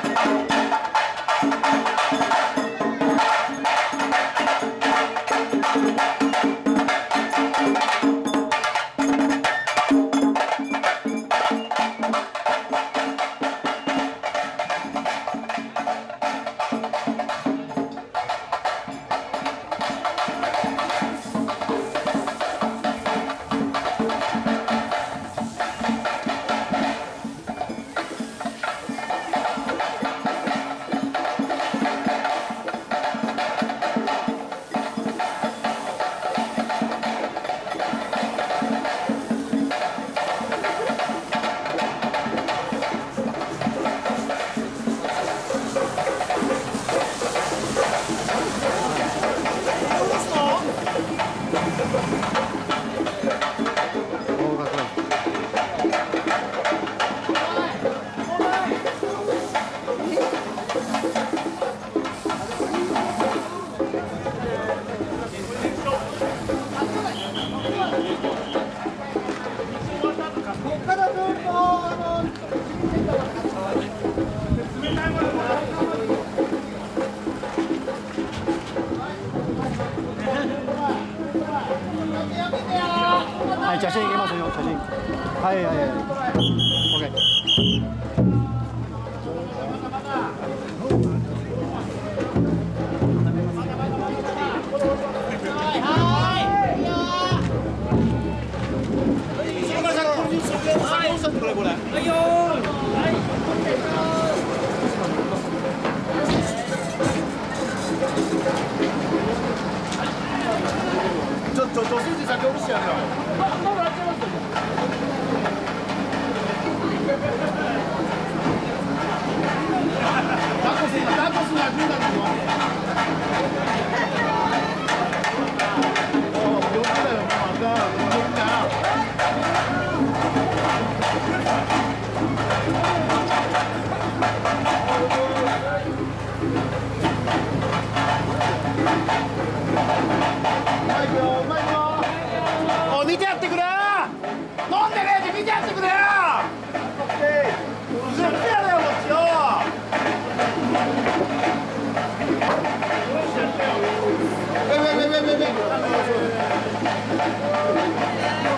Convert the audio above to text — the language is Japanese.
はい、写真いきますよ、写真。はいはいはい。OK。 助手席先下ろしてやるよ。まだやっちゃいますよ。ダコスが軍団ですよ。4時だよ、まだ。見てやってくれよ。飲んでねえで見てやってくれよ。ずっとやれよこっちよ。ウェイウェイウェイウェイウェイ。